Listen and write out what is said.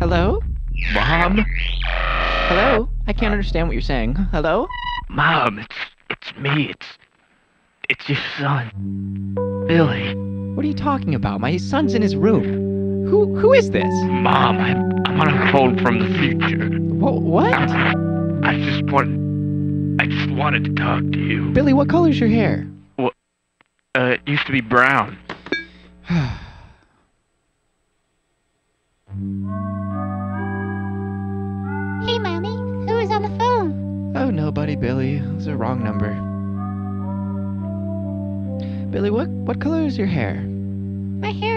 Hello? Mom? Hello? I can't understand what you're saying. Hello? Mom, it's me. It's your son, Billy. What are you talking about? My son's in his room. Who is this? Mom, I'm on a phone from the future. What? I just wanted to talk to you. Billy, what color's your hair? Well, it used to be brown. Hey, Mommy, who is on the phone? Oh, nobody, Billy. It was a wrong number. Billy, what color is your hair? My hair